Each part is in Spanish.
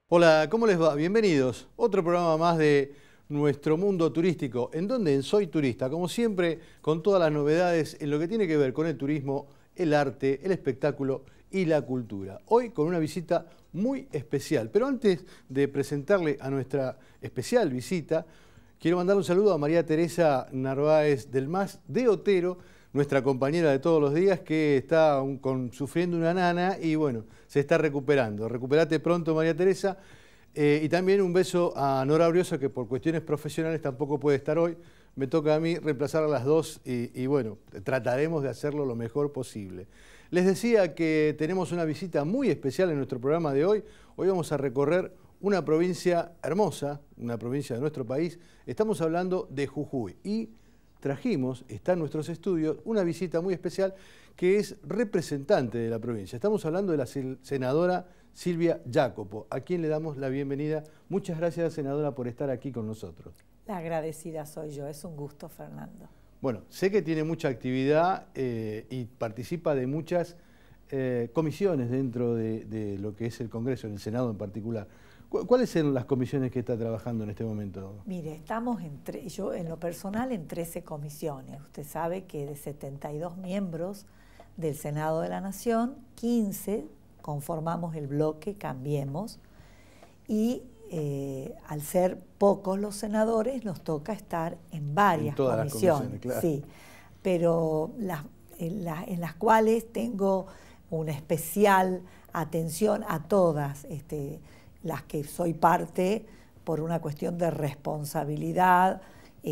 Hola, ¿cómo les va? Bienvenidos. Otro programa más de Nuestro Mundo Turístico, en donde en Soy Turista, como siempre, con todas las novedades en lo que tiene que ver con el turismo, el arte, el espectáculo y la cultura. Hoy con una visita muy especial. Pero antes de presentarle a nuestra especial visita, quiero mandar un saludo a María Teresa Narváez del Mas de Otero, nuestra compañera de todos los días, que está sufriendo una nana y bueno, se está recuperando. Recuperate pronto, María Teresa. Y también un beso a Nora Brioso, que por cuestiones profesionales tampoco puede estar hoy. Me toca a mí reemplazar a las dos y bueno, trataremos de hacerlo lo mejor posible. Les decía que tenemos una visita muy especial en nuestro programa de hoy. Hoy vamos a recorrer una provincia hermosa, una provincia de nuestro país. Estamos hablando de Jujuy y trajimos, está en nuestros estudios, una visita muy especial que es representante de la provincia. Estamos hablando de la senadora Silvia Jacopo, a quien le damos la bienvenida. Muchas gracias, senadora, por estar aquí con nosotros. La agradecida soy yo, es un gusto, Fernando. Bueno, sé que tiene mucha actividad y participa de muchas comisiones dentro de lo que es el Congreso, en el Senado en particular. ¿Cuáles son las comisiones que está trabajando en este momento? Mire, estamos yo en lo personal en 13 comisiones. Usted sabe que de 72 miembros del Senado de la Nación, 15 conformamos el bloque Cambiemos y al ser pocos los senadores nos toca estar en varias comisiones. Claro. Sí, pero en las cuales tengo una especial atención a todas las que soy parte por una cuestión de responsabilidad,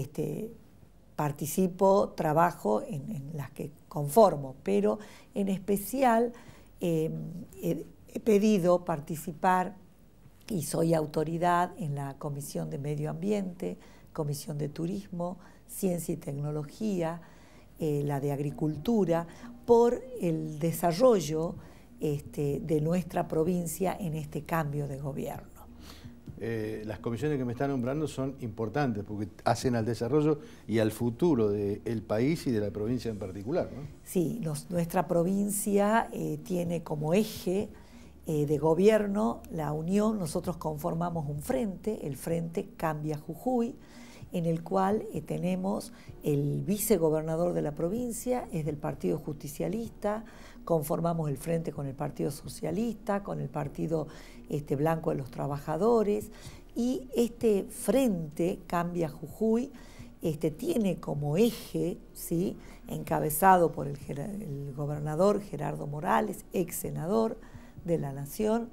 participo, trabajo en las que conformo, pero en especial he pedido participar y soy autoridad en la Comisión de Medio Ambiente, Comisión de Turismo, Ciencia y Tecnología, la de Agricultura, por el desarrollo de nuestra provincia en este cambio de gobierno. Las comisiones que me están nombrando son importantes porque hacen al desarrollo y al futuro del país y de la provincia en particular, ¿no? Sí, nuestra provincia tiene como eje de gobierno la unión. Nosotros conformamos un frente, el Frente Cambia Jujuy, en el cual tenemos el vicegobernador de la provincia, es del Partido Justicialista, conformamos el frente con el Partido Socialista, con el Partido Blanco de los Trabajadores, y este Frente Cambia Jujuy tiene como eje, ¿sí?, encabezado por el gobernador Gerardo Morales, ex senador de la Nación,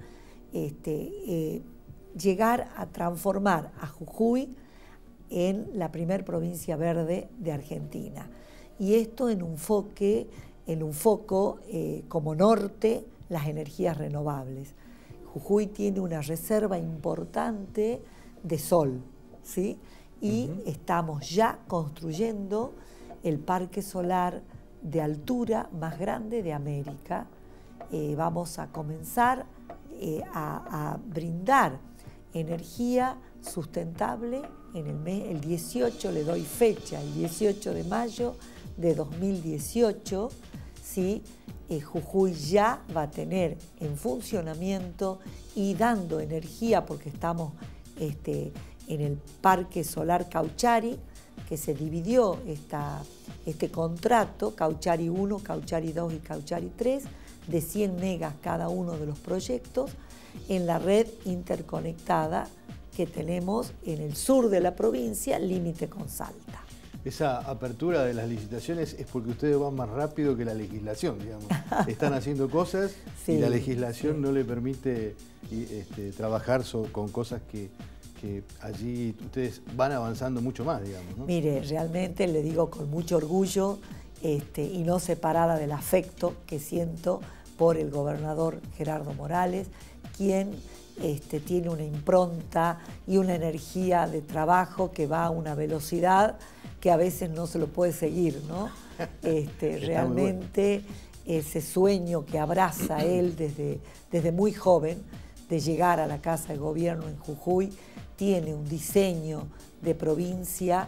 llegar a transformar a Jujuy en la primer provincia verde de Argentina. Y esto en un foco como norte, las energías renovables. Jujuy tiene una reserva importante de sol, ¿sí? Y estamos ya construyendo el parque solar de altura más grande de América. Vamos a comenzar a brindar energía sustentable en el 18, le doy fecha, el 18 de mayo de 2018, ¿sí? Jujuy ya va a tener en funcionamiento y dando energía, porque estamos en el Parque Solar Cauchari, que se dividió este contrato, Cauchari 1, Cauchari 2 y Cauchari 3, de 100 megas cada uno de los proyectos, en la red interconectada que tenemos en el sur de la provincia, límite con Salta. Esa apertura de las licitaciones es porque ustedes van más rápido que la legislación, digamos. Están haciendo cosas sí, y la legislación sí, no le permite trabajar con cosas que allí ustedes van avanzando mucho más, digamos, ¿no? Mire, realmente le digo con mucho orgullo y no separada del afecto que siento por el gobernador Gerardo Morales, quien tiene una impronta y una energía de trabajo que va a una velocidad que a veces no se lo puede seguir, ¿no? Realmente bueno, ese sueño que abraza él desde muy joven de llegar a la Casa de Gobierno en Jujuy, tiene un diseño de provincia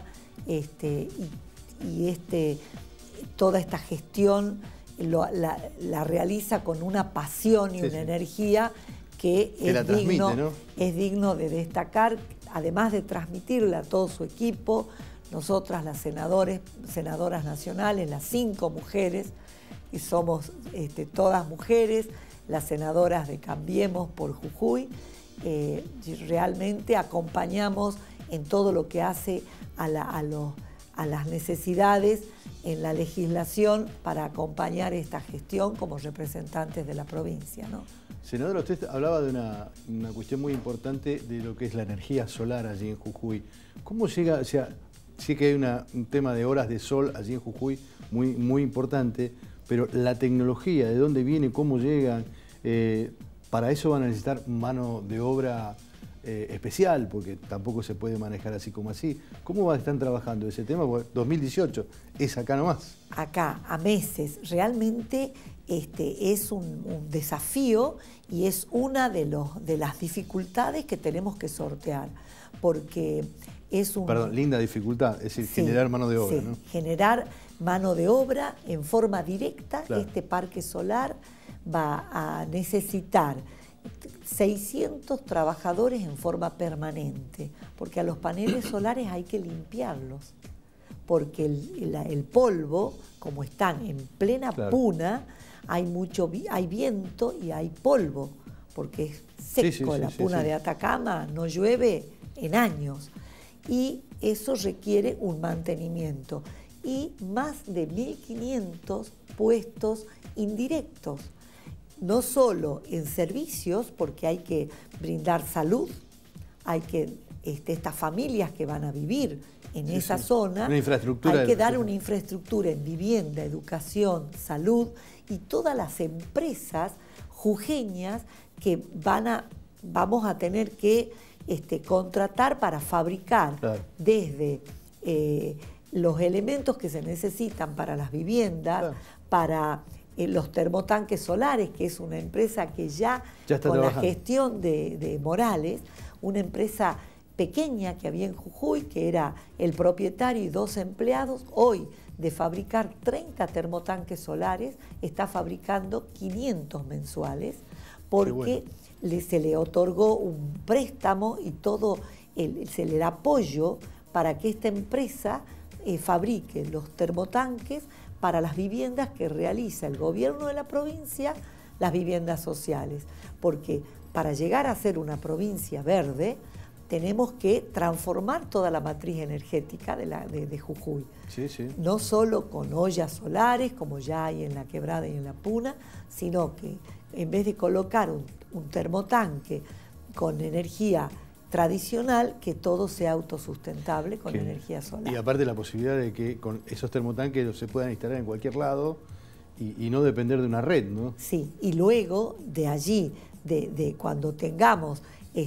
toda esta gestión la realiza con una pasión y una energía que ¿no? Es digno de destacar, además de transmitirle a todo su equipo. Nosotras, las senadoras nacionales, las 5 mujeres, y somos todas mujeres, las senadoras de Cambiemos por Jujuy, realmente acompañamos en todo lo que hace a las necesidades en la legislación para acompañar esta gestión como representantes de la provincia, ¿no? Senadora, usted hablaba de una cuestión muy importante de lo que es la energía solar allí en Jujuy. ¿Cómo llega? O sea, sí que hay un tema de horas de sol allí en Jujuy muy, muy importante, pero la tecnología, ¿de dónde viene? ¿Cómo llegan? Para eso van a necesitar mano de obra especial, porque tampoco se puede manejar así como así. ¿Cómo están trabajando ese tema? Porque 2018 es acá nomás. Acá, a meses. Realmente es un desafío y es una de las dificultades que tenemos que sortear, porque es un... Perdón, linda dificultad, es decir, sí, generar mano de obra, sí, ¿no? Generar mano de obra en forma directa. Claro. Este parque solar va a necesitar 600 trabajadores en forma permanente, porque a los paneles solares hay que limpiarlos, porque el polvo, como están en plena claro, puna, hay viento y hay polvo, porque es seco. La puna de Atacama no llueve en años, y eso requiere un mantenimiento y más de 1.500 puestos indirectos, no solo en servicios, porque hay que brindar salud, hay que estas familias que van a vivir en esa zona, una infraestructura, hay que dar una infraestructura en vivienda, educación, salud, y todas las empresas jujeñas que vamos a tener que contratar para fabricar, claro, desde los elementos que se necesitan para las viviendas, claro, para los termotanques solares, que es una empresa que ya con trabajando la gestión de Morales, una empresa pequeña que había en Jujuy, que era el propietario y 2 empleados, hoy de fabricar 30 termotanques solares, está fabricando 500 mensuales, porque se le otorgó un préstamo y todo se le da apoyo para que esta empresa fabrique los termotanques para las viviendas que realiza el gobierno de la provincia, las viviendas sociales, porque para llegar a ser una provincia verde tenemos que transformar toda la matriz energética de Jujuy. Sí, sí. No solo con ollas solares, como ya hay en la Quebrada y en la Puna, sino que en vez de colocar un termotanque con energía tradicional, que todo sea autosustentable con energía solar. Y aparte la posibilidad de que con esos termotanques se puedan instalar en cualquier lado y no depender de una red, ¿no? Sí, y luego de allí, de cuando tengamos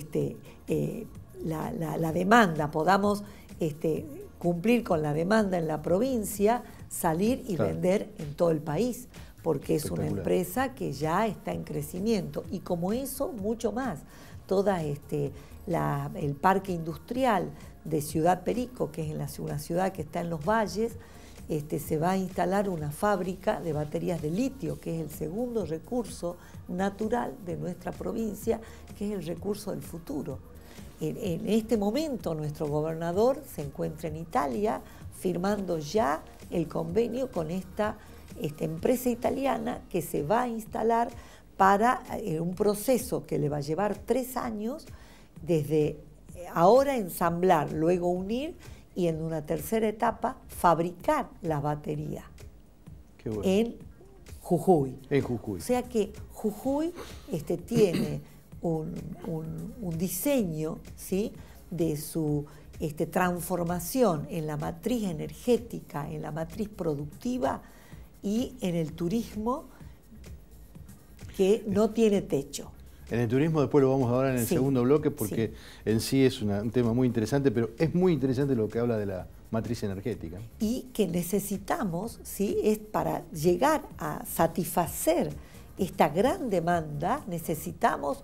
la demanda, podamos cumplir con la demanda en la provincia, salir y claro, vender en todo el país, porque es una empresa que ya está en crecimiento. Y como eso, mucho más. Toda el parque industrial de Ciudad Perico, que es una ciudad que está en los valles, se va a instalar una fábrica de baterías de litio, que es el segundo recurso natural de nuestra provincia, que es el recurso del futuro. En este momento nuestro gobernador se encuentra en Italia firmando ya el convenio con esta empresa italiana que se va a instalar para un proceso que le va a llevar 3 años, desde ahora ensamblar, luego unir y en una tercera etapa fabricar la batería. Qué bueno. En Jujuy. En Jujuy. O sea que Jujuy tiene un diseño, ¿sí?, de su transformación en la matriz energética, en la matriz productiva y en el turismo que no tiene techo. En el turismo después lo vamos a hablar en el segundo bloque, porque en sí es un tema muy interesante, pero es muy interesante lo que habla de la matriz energética. Y que necesitamos, ¿sí?, es para llegar a satisfacer esta gran demanda, necesitamos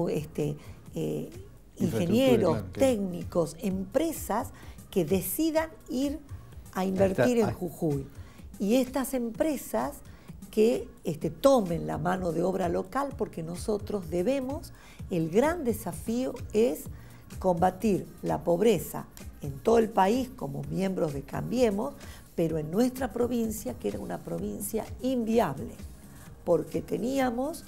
ingenieros, claro, técnicos, empresas que decidan ir a invertir en Jujuy. Y estas empresas que tomen la mano de obra local, porque nosotros debemos El gran desafío es combatir la pobreza en todo el país como miembros de Cambiemos, pero en nuestra provincia, que era una provincia inviable, porque teníamos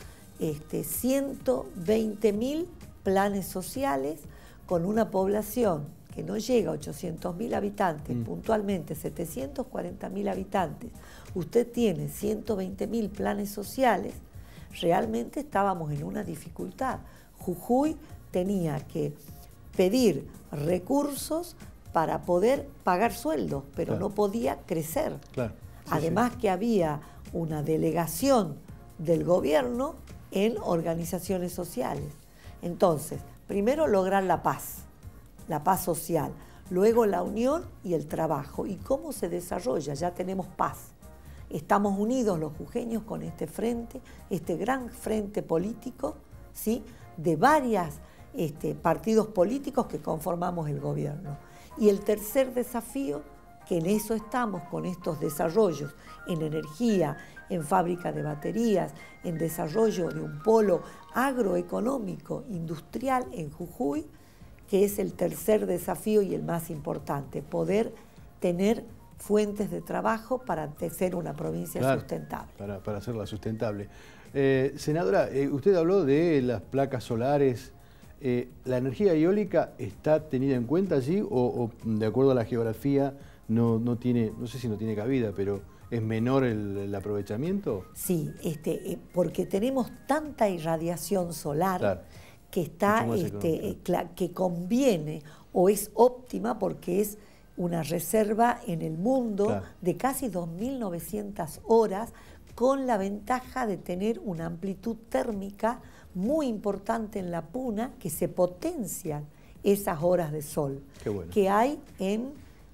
120.000 planes sociales con una población que no llega a 800.000 habitantes, puntualmente 740.000 habitantes. Usted tiene 120.000 planes sociales, realmente estábamos en una dificultad. Jujuy tenía que pedir recursos para poder pagar sueldos, pero claro, no podía crecer. Claro. Sí, además que había una delegación del gobierno en organizaciones sociales. Entonces, primero lograr la paz social, luego la unión y el trabajo. ¿Y cómo se desarrolla? Ya tenemos paz. Estamos unidos los jujeños con este frente, este gran frente político, ¿sí?, de varios partidos políticos que conformamos el gobierno. Y el tercer desafío, que en eso estamos con estos desarrollos en energía, en fábrica de baterías, en desarrollo de un polo agroeconómico, industrial en Jujuy, que es el tercer desafío y el más importante, poder tener fuentes de trabajo para ser una provincia claro, sustentable. Para hacerla sustentable. Senadora, usted habló de las placas solares. ¿La energía eólica está tenida en cuenta allí o de acuerdo a la geografía no tiene, no sé si no tiene cabida, pero es menor el aprovechamiento? Sí, porque tenemos tanta irradiación solar claro, que está, que conviene o es óptima porque es una reserva en el mundo claro, de casi 2.900 horas, con la ventaja de tener una amplitud térmica muy importante en la puna, que se potencian esas horas de sol bueno, que hay en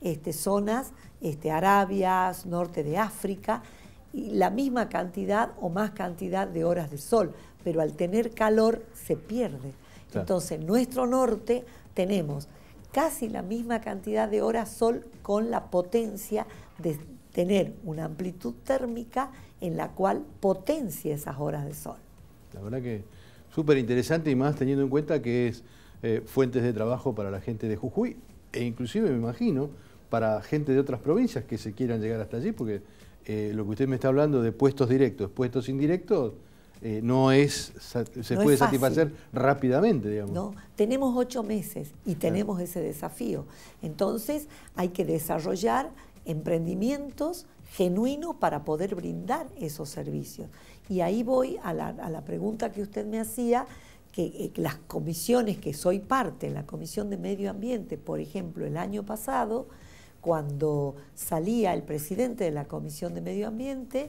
zonas Arabia, norte de África, y la misma cantidad o más cantidad de horas de sol, pero al tener calor se pierde. Claro. Entonces, en nuestro norte tenemos casi la misma cantidad de horas sol con la potencia de tener una amplitud térmica en la cual potencia esas horas de sol. La verdad que súper interesante, y más teniendo en cuenta que es fuentes de trabajo para la gente de Jujuy e inclusive me imagino para gente de otras provincias que se quieran llegar hasta allí, porque lo que usted me está hablando de puestos directos, puestos indirectos, no puede satisfacer rápidamente, digamos. No, tenemos 8 meses y tenemos ese desafío. Entonces hay que desarrollar emprendimientos genuinos para poder brindar esos servicios. Y ahí voy a la pregunta que usted me hacía, que las comisiones que soy parte, la Comisión de Medio Ambiente, por ejemplo, el año pasado, cuando salía el presidente de la Comisión de Medio Ambiente,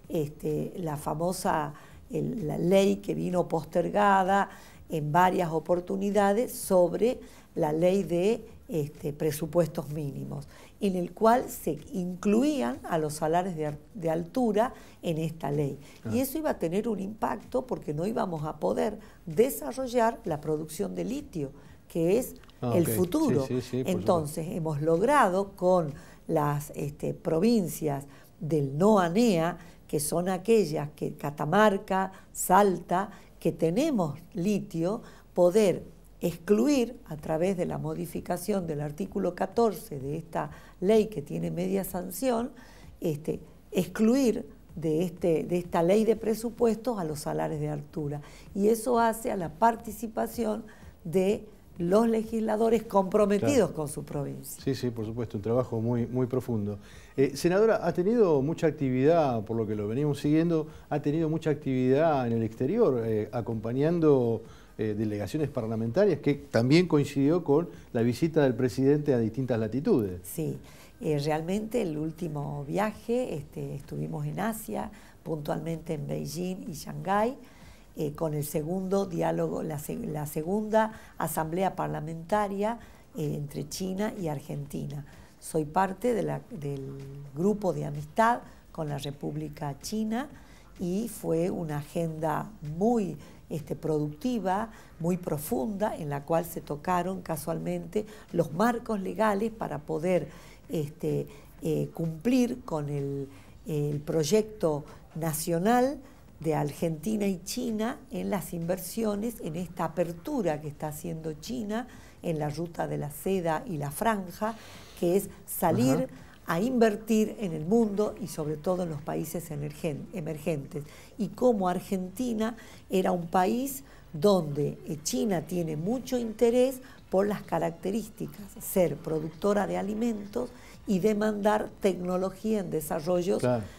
la famosa la ley que vino postergada en varias oportunidades sobre la ley de presupuestos mínimos, en el cual se incluían a los salarios de altura en esta ley. Y eso iba a tener un impacto porque no íbamos a poder desarrollar la producción de litio, que es el futuro. Sí, entonces, hemos logrado con las provincias del NOA-NEA, que son aquellas que Catamarca, Salta, que tenemos litio, poder excluir a través de la modificación del artículo 14 de esta ley que tiene media sanción, excluir de esta ley de presupuestos a los salarios de altura. Y eso hace a la participación de los legisladores comprometidos con su provincia. Sí, sí, por supuesto, un trabajo muy, muy profundo. Senadora, ha tenido mucha actividad, por lo que lo venimos siguiendo, ha tenido mucha actividad en el exterior, acompañando delegaciones parlamentarias, que también coincidió con la visita del presidente a distintas latitudes. Sí, realmente el último viaje estuvimos en Asia, puntualmente en Beijing y Shanghái, con el segundo diálogo, la segunda asamblea parlamentaria entre China y Argentina. Soy parte del grupo de amistad con la República China y fue una agenda muy productiva, muy profunda, en la cual se tocaron casualmente los marcos legales para poder cumplir con el proyecto nacional de Argentina y China en las inversiones, en esta apertura que está haciendo China en la ruta de la seda y la franja, que es salir a invertir en el mundo y sobre todo en los países emergentes. Y como Argentina era un país donde China tiene mucho interés por las características, ser productora de alimentos y demandar tecnología en desarrollos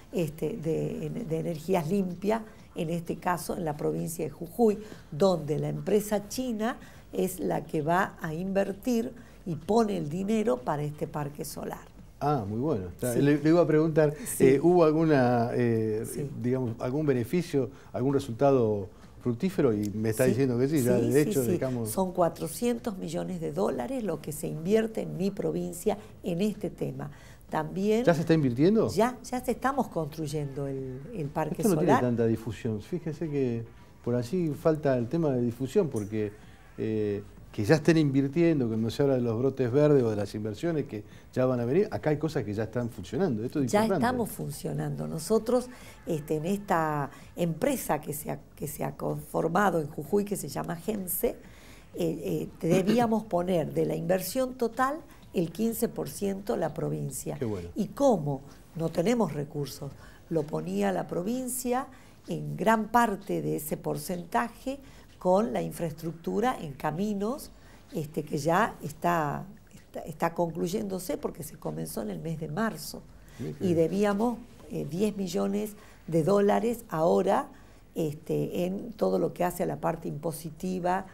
de energías limpias, en este caso en la provincia de Jujuy, donde la empresa china es la que va a invertir y pone el dinero para este parque solar. Ah, muy bueno. Sí. Le iba a preguntar, ¿hubo alguna, digamos, algún beneficio, algún resultado fructífero? Y me está diciendo que sí, ya de hecho, digamos... Son 400 millones de dólares lo que se invierte en mi provincia en este tema. También... ¿Ya se está invirtiendo? Ya estamos construyendo el parque solar. Esto no tiene tanta difusión. Fíjese que por allí falta el tema de difusión, porque que ya estén invirtiendo, cuando se habla de los brotes verdes o de las inversiones que ya van a venir, acá hay cosas que ya están funcionando. Esto es importante. Ya estamos funcionando. Nosotros en esta empresa que se ha conformado en Jujuy, que se llama GEMSE, debíamos poner de la inversión total el 15% la provincia. Qué bueno. Y como no tenemos recursos, lo ponía la provincia en gran parte de ese porcentaje con la infraestructura en caminos que ya está concluyéndose porque se comenzó en el mes de marzo. Y debíamos 10 millones de dólares ahora en todo lo que hace a la parte impositiva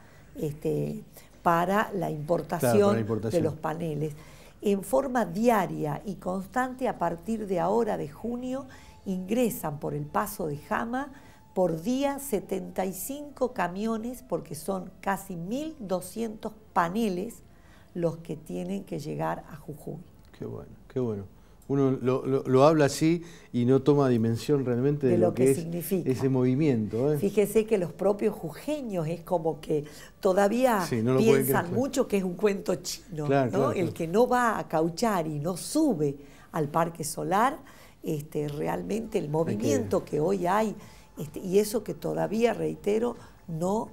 para la importación de los paneles. En forma diaria y constante, a partir de ahora, de junio, ingresan por el paso de Jama por día 75 camiones, porque son casi 1.200 paneles los que tienen que llegar a Jujuy. Qué bueno, qué bueno. Uno lo habla así y no toma dimensión realmente de lo que significa ese movimiento. Fíjese que los propios jujeños es como que todavía piensan mucho que es un cuento chino, ¿no? El que no va a cauchar y no sube al parque solar, realmente el movimiento que hoy hay, y eso que todavía, reitero, no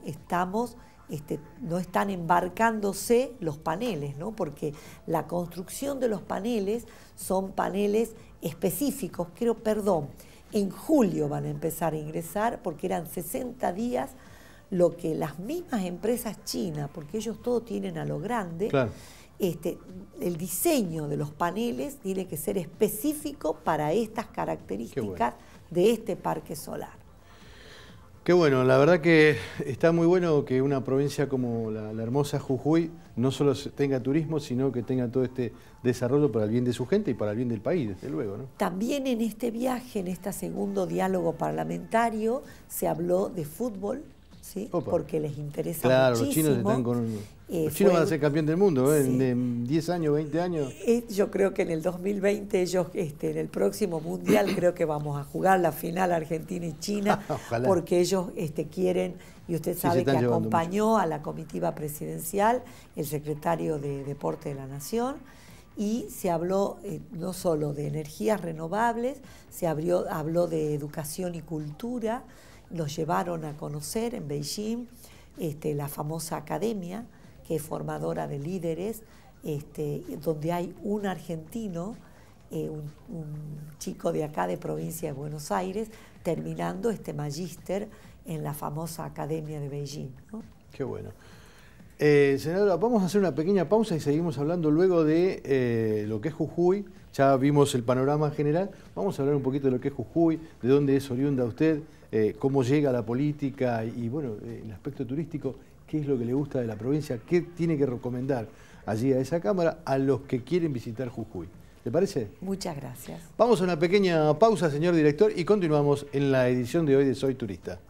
están embarcándose los paneles, ¿no? Porque la construcción de los paneles son paneles específicos, en julio van a empezar a ingresar, porque eran 60 días lo que las mismas empresas chinas, porque ellos todo tienen a lo grande, el diseño de los paneles tiene que ser específico para estas características de este parque solar. Qué bueno, la verdad que está muy bueno que una provincia como la hermosa Jujuy no solo tenga turismo, sino que tenga todo este desarrollo para el bien de su gente y para el bien del país, desde luego, ¿no? También en este viaje, en este segundo diálogo parlamentario, se habló de fútbol, ¿sí? Porque les interesa muchísimo. Los chinos están los chinos van a ser campeón del mundo, en 10 años, 20 años. Yo creo que en el 2020 ellos, en el próximo Mundial, creo que vamos a jugar la final Argentina y China, porque ellos quieren, y usted sabe que acompañó a la comitiva presidencial el secretario de Deporte de la Nación, y se habló no solo de energías renovables, habló de educación y cultura. Nos llevaron a conocer en Beijing la famosa academia, que es formadora de líderes, donde hay un argentino, un chico de acá de provincia de Buenos Aires, terminando magíster en la famosa academia de Beijing, ¿no? Qué bueno. Senadora, vamos a hacer una pequeña pausa y seguimos hablando luego de lo que es Jujuy. Ya vimos el panorama general, vamos a hablar un poquito de lo que es Jujuy, de dónde es oriunda usted, cómo llega a la política y bueno, el aspecto turístico, qué es lo que le gusta de la provincia, qué tiene que recomendar allí a esa Cámara a los que quieren visitar Jujuy. ¿Le parece? Muchas gracias. Vamos a una pequeña pausa, señor director, y continuamos en la edición de hoy de Soy Turista.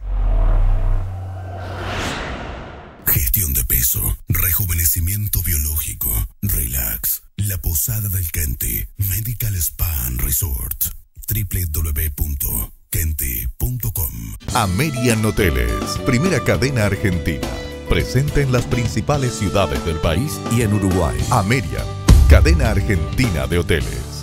Gestión de peso, rejuvenecimiento biológico, relax, la Posada del Kente, Medical Spa and Resort, www.kente.com. Amerian Hoteles, primera cadena argentina, presente en las principales ciudades del país y en Uruguay. Amerian, cadena argentina de hoteles.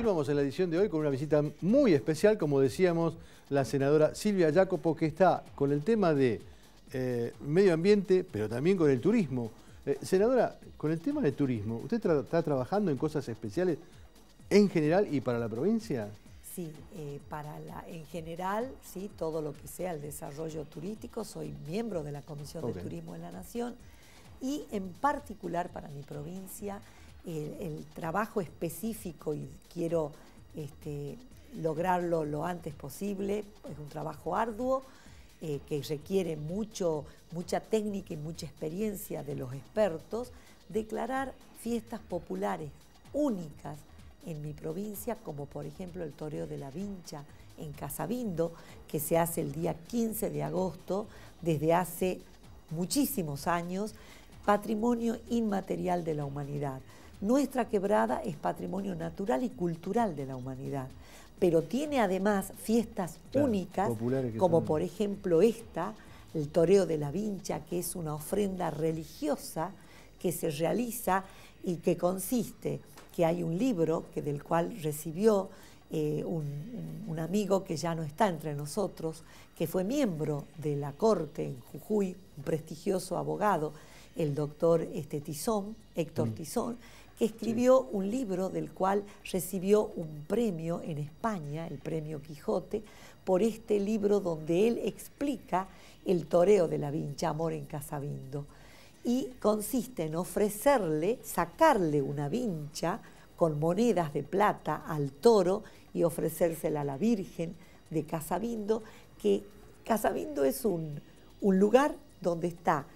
continuamos en la edición de hoy con una visita muy especial, como decíamos, la senadora Silvia Jacopo, que está con el tema de medio ambiente, pero también con el turismo. Senadora, con el tema del turismo, ¿usted está trabajando en cosas especiales en general y para la provincia? Sí, en general, sí, todo lo que sea el desarrollo turístico, soy miembro de la Comisión de Turismo de la Nación y en particular para mi provincia, el trabajo específico, y quiero lograrlo lo antes posible, es un trabajo arduo que requiere mucha técnica y mucha experiencia de los expertos, declarar fiestas populares únicas en mi provincia, como por ejemplo el toreo de la Vincha en Casabindo, que se hace el día 15 de agosto desde hace muchísimos años, patrimonio inmaterial de la humanidad. Nuestra quebrada es patrimonio natural y cultural de la humanidad, pero tiene además fiestas únicas, como por ejemplo el toreo de la Vincha, que es una ofrenda religiosa que se realiza y que consiste, que hay un libro del cual recibió un amigo que ya no está entre nosotros, que fue miembro de la Corte en Jujuy, un prestigioso abogado, el doctor Tizón, Héctor Tizón, que escribió un libro del cual recibió un premio en España, el premio Quijote, por este libro donde él explica el toreo de la Vincha, Amor en Casabindo. Y consiste en sacarle una vincha con monedas de plata al toro y ofrecérsela a la Virgen de Casabindo, que Casabindo es un lugar donde está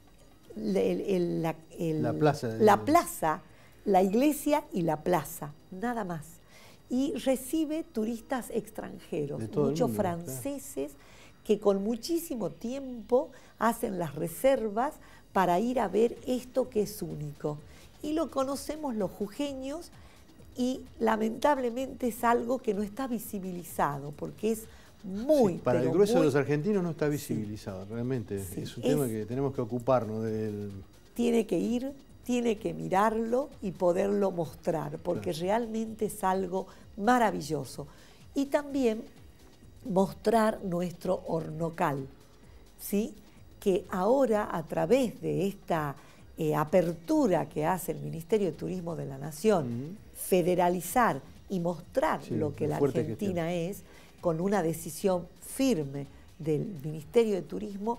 la plaza, la iglesia y la plaza, nada más. Y recibe turistas extranjeros, muchos franceses, que con muchísimo tiempo hacen las reservas para ir a ver esto que es único. Y lo conocemos los jujeños y lamentablemente es algo que no está visibilizado, porque es muy... para el grueso de los argentinos no está visibilizado, realmente. Sí, es un tema que tenemos que ocuparnos del... Tiene que ir, tiene que mirarlo y poderlo mostrar, porque realmente es algo maravilloso. Y también mostrar nuestro hornocal, ¿sí? Que ahora, a través de esta apertura que hace el Ministerio de Turismo de la Nación, federalizar y mostrar lo que la Argentina es, con una decisión firme del Ministerio de Turismo,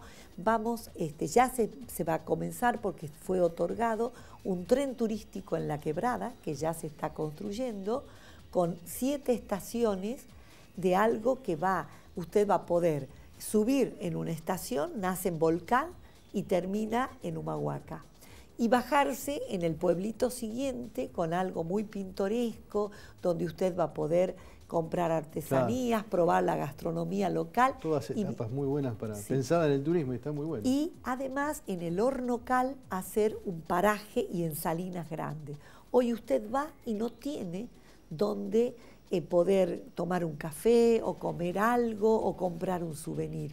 ya se va a comenzar, porque fue otorgado un tren turístico en La Quebrada, que ya se está construyendo, con 7 estaciones de algo que usted va a poder subir en una estación, nace en Volcán y termina en Humahuaca, y bajarse en el pueblito siguiente con algo muy pintoresco, donde usted va a poder comprar artesanías, probar la gastronomía local. Todas etapas muy buenas pensadas en el turismo, y está muy bueno. Y además en el Hornocal hacer un paraje y en Salinas Grandes. Hoy usted va y no tiene donde poder tomar un café o comer algo o comprar un souvenir.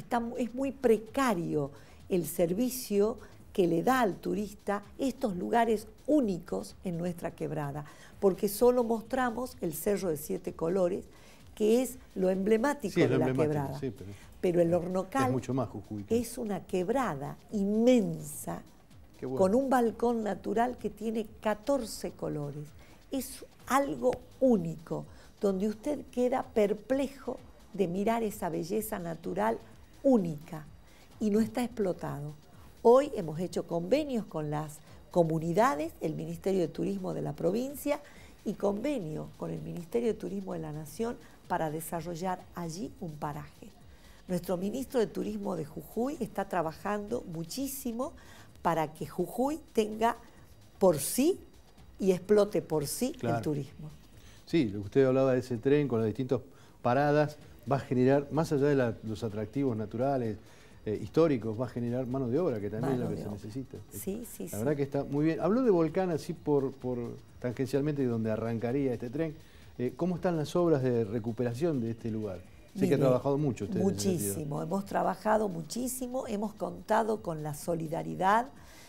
Es muy precario el servicio que le da al turista estos lugares únicos en nuestra quebrada, porque solo mostramos el Cerro de 7 Colores, que es lo emblemático de la quebrada. Sí, pero el Hornocal es mucho más, Jujuy. Es una quebrada inmensa, con un balcón natural que tiene 14 colores. Es algo único, donde usted queda perplejo de mirar esa belleza natural única y no está explotado. Hoy hemos hecho convenios con las comunidades, el Ministerio de Turismo de la provincia y convenio con el Ministerio de Turismo de la Nación para desarrollar allí un paraje. Nuestro ministro de Turismo de Jujuy está trabajando muchísimo para que Jujuy tenga por sí y explote por sí el turismo. Sí, lo que usted hablaba de ese tren con las distintas paradas va a generar, más allá de los atractivos naturales, históricos, va a generar mano de obra, que también es lo que se necesita. Sí, sí, la verdad que está muy bien. Habló de Volcán así por tangencialmente, donde arrancaría este tren. ¿Cómo están las obras de recuperación de este lugar? Sé que ha trabajado mucho usted. Muchísimo, hemos trabajado muchísimo, hemos contado con la solidaridad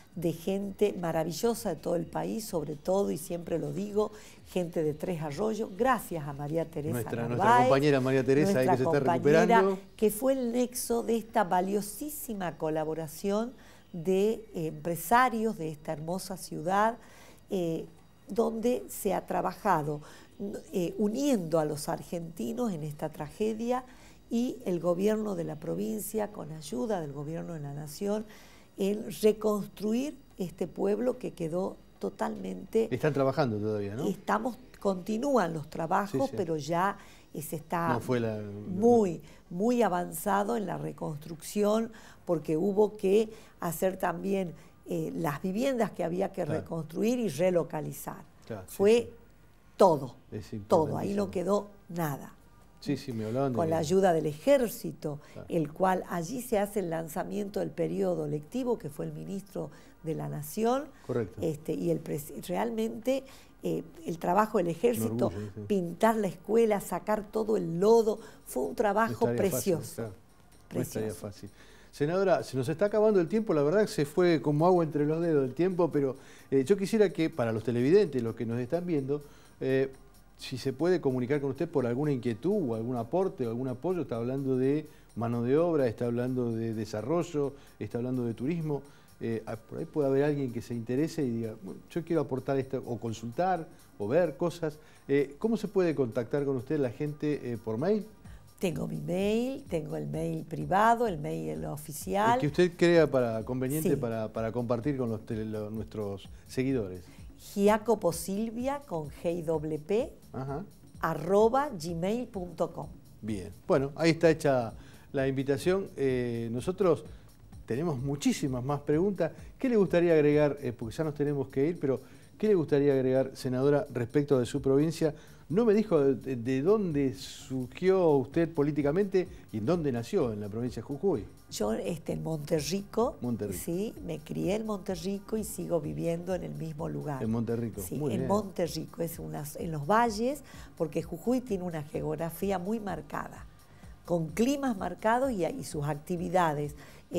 de gente maravillosa de todo el país, sobre todo, y siempre lo digo, gente de Tres Arroyos, gracias a María Teresa Nuestra Narváez, compañera María Teresa, ahí que se está recuperando. que fue el nexo de esta valiosísima colaboración de empresarios de esta hermosa ciudad, donde se ha trabajado uniendo a los argentinos en esta tragedia, y el gobierno de la provincia, con ayuda del gobierno de la nación, en reconstruir este pueblo que quedó totalmente... Están trabajando todavía, ¿no? Continúan los trabajos, sí. pero ya se está muy avanzado en la reconstrucción, porque hubo que hacer también las viviendas que había que reconstruir y relocalizar. Fue todo, ahí no quedó nada. Sí, me hablaban con la ayuda del ejército, el cual allí se hace el lanzamiento del periodo lectivo, que fue el ministro de la Nación. Correcto. Y realmente el trabajo del ejército, orgullo, pintar la escuela, sacar todo el lodo, fue un trabajo precioso. No estaría fácil. Senadora, se nos está acabando el tiempo, la verdad que se fue como agua entre los dedos el tiempo, pero yo quisiera que para los televidentes, los que nos están viendo, si se puede comunicar con usted por alguna inquietud o algún aporte o algún apoyo. Está hablando de mano de obra, está hablando de desarrollo, está hablando de turismo. Por ahí puede haber alguien que se interese y diga, bueno, yo quiero aportar esto, o consultar, o ver cosas. ¿Cómo se puede contactar con usted la gente por mail? Tengo mi mail, tengo el mail privado, el mail oficial. El que usted crea conveniente para compartir con nuestros seguidores. Giacoposilvia con GIWP @gmail.com. Bien, bueno, ahí está hecha la invitación. Nosotros tenemos muchísimas más preguntas. ¿Qué le gustaría agregar? Porque ya nos tenemos que ir, pero ¿qué le gustaría agregar, senadora, respecto de su provincia? No me dijo de dónde surgió usted políticamente y en dónde nació, en la provincia de Jujuy. Yo en Monterrico, sí, me crié en Monterrico y sigo viviendo en el mismo lugar. En Monterrico, sí, muy bien. Monterrico, en los valles, porque Jujuy tiene una geografía muy marcada, con climas marcados y sus actividades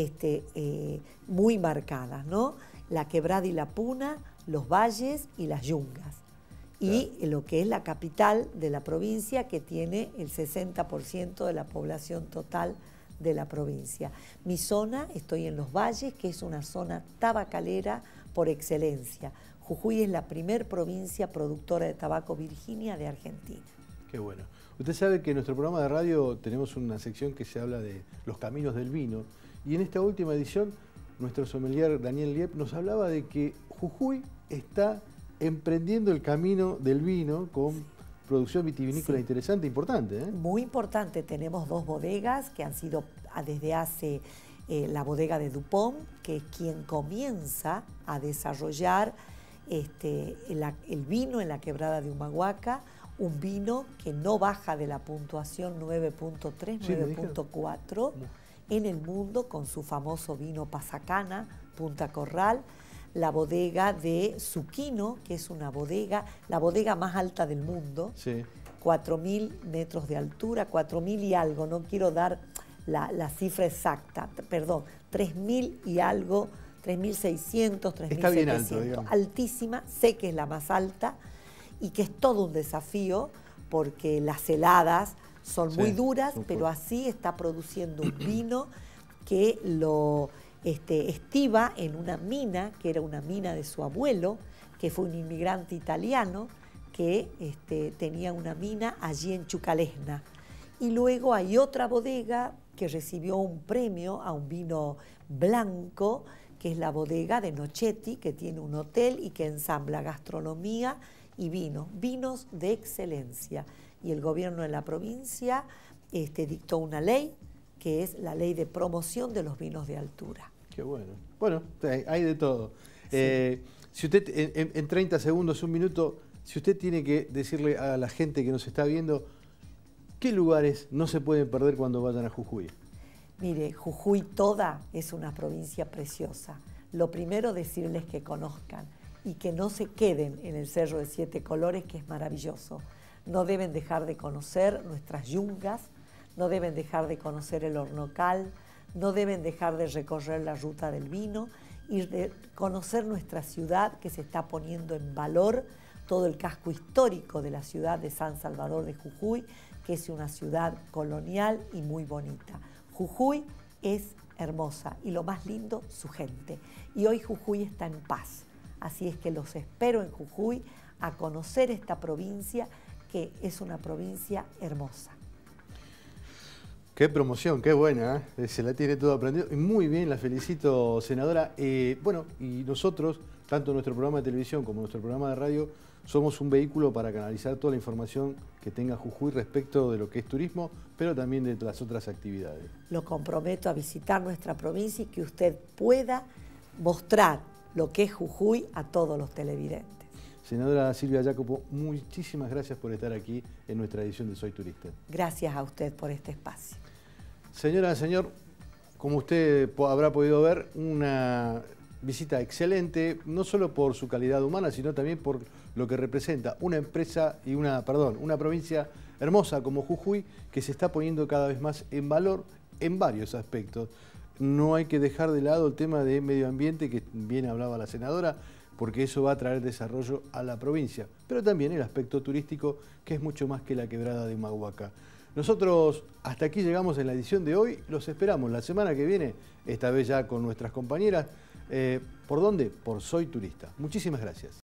muy marcadas, ¿no? La Quebrada y la Puna, los valles y las yungas. Y lo que es la capital de la provincia, que tiene el 60% de la población total de la provincia. Mi zona, estoy en los valles, que es una zona tabacalera por excelencia. Jujuy es la primer provincia productora de tabaco Virginia de Argentina. Qué bueno. Usted sabe que en nuestro programa de radio tenemos una sección que se habla de los caminos del vino, y en esta última edición nuestro sommelier Daniel Liep nos hablaba de que Jujuy está emprendiendo el camino del vino con producción vitivinícola interesante, importante, ¿eh? Muy importante. Tenemos 2 bodegas que han sido desde hace la bodega de Dupont, que es quien comienza a desarrollar el vino en la Quebrada de Humahuaca, un vino que no baja de la puntuación 9.3, 9.4 en el mundo, con su famoso vino Pasacana, Punta Corral. La bodega de Zucchino, que es la bodega más alta del mundo, 4.000 metros de altura, 4.000 y algo, no quiero dar la cifra exacta, perdón, 3.000 y algo, 3.600, 3.700. Está bien alto, digamos. Altísima, sé que es la más alta y que es todo un desafío porque las heladas son muy duras, pero así está produciendo un vino que lo estiva en una mina, que era una mina de su abuelo, que fue un inmigrante italiano que tenía una mina allí en Chucalesna. Y luego hay otra bodega que recibió un premio a un vino blanco, que es la bodega de Nochetti, que tiene un hotel y que ensambla gastronomía y vinos de excelencia. Y el gobierno de la provincia dictó una ley, que es la ley de promoción de los vinos de altura. Qué bueno. Bueno, hay de todo. Si usted, en 30 segundos, un minuto, si usted tiene que decirle a la gente que nos está viendo, ¿qué lugares no se pueden perder cuando vayan a Jujuy? Mire, Jujuy toda es una provincia preciosa. Lo primero, decirles que conozcan y que no se queden en el Cerro de 7 Colores, que es maravilloso. No deben dejar de conocer nuestras yungas, no deben dejar de conocer el Hornocal, no deben dejar de recorrer la ruta del vino y conocer nuestra ciudad, que se está poniendo en valor, todo el casco histórico de la ciudad de San Salvador de Jujuy, que es una ciudad colonial y muy bonita. Jujuy es hermosa y lo más lindo, su gente. Y hoy Jujuy está en paz. Así es que los espero en Jujuy a conocer esta provincia, que es una provincia hermosa. Qué promoción, qué buena, ¿eh? Se la tiene todo aprendido. Y muy bien, la felicito, senadora. Bueno, y nosotros, tanto nuestro programa de televisión como nuestro programa de radio, somos un vehículo para canalizar toda la información que tenga Jujuy respecto de lo que es turismo, pero también de las otras actividades. Lo comprometo a visitar nuestra provincia y que usted pueda mostrar lo que es Jujuy a todos los televidentes. Senadora Silvia Jacopo, muchísimas gracias por estar aquí en nuestra edición de Soy Turista. Gracias a usted por este espacio. Señora, señor, como usted habrá podido ver, una visita excelente, no solo por su calidad humana, sino también por lo que representa una empresa y una provincia hermosa como Jujuy, que se está poniendo cada vez más en valor en varios aspectos. No hay que dejar de lado el tema de medio ambiente, que bien hablaba la senadora, porque eso va a traer desarrollo a la provincia, pero también el aspecto turístico, que es mucho más que la quebrada de Humahuaca. Nosotros hasta aquí llegamos en la edición de hoy, los esperamos la semana que viene, esta vez ya con nuestras compañeras. ¿Por dónde? Por Soy Turista. Muchísimas gracias.